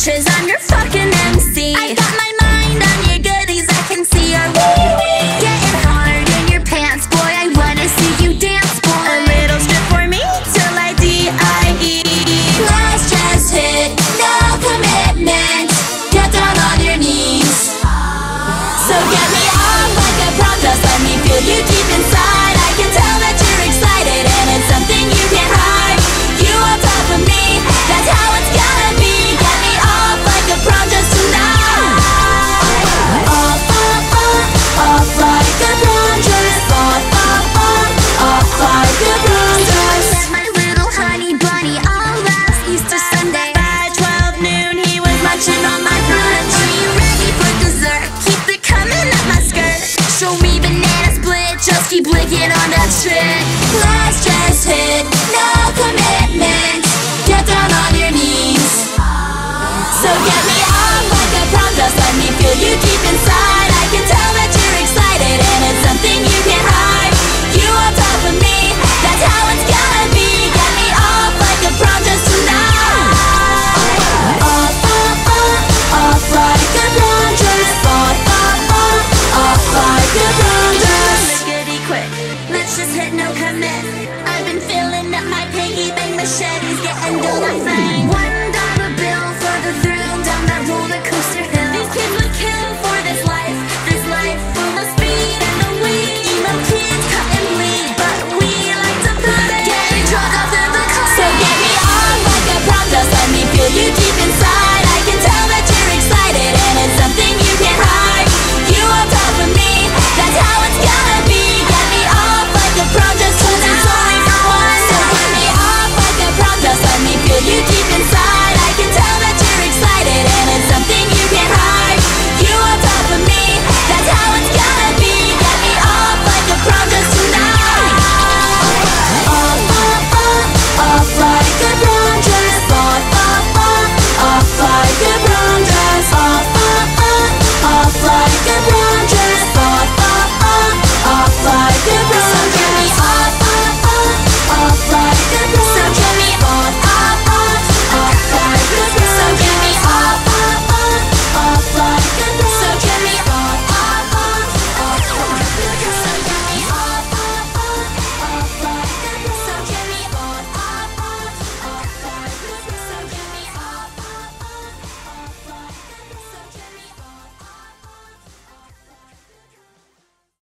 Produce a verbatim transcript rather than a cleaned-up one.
bitches, I'm your fucking M C. I got my mind on your goodies, I can see your getting hard in your pants, boy. I wanna see you dance, boy. A little strip for me till I D I E. Last just hit, no commitment. Get down on your knees. So get me on like a prom dress, let me feel you deep inside. I can tell that you're excited and it's something you can't hide. You on top of me, that's how it's gotta be. Get me off like a prom dress tonight. Off, off, off, off like a prom dress. Off, off, off, off like a prom dress. Met my little honey bunny all last Easter Sunday. By twelve noon he was munching on my brunch. Are you ready for dessert? Keep it coming up my skirt. Show me banana split, just keep licking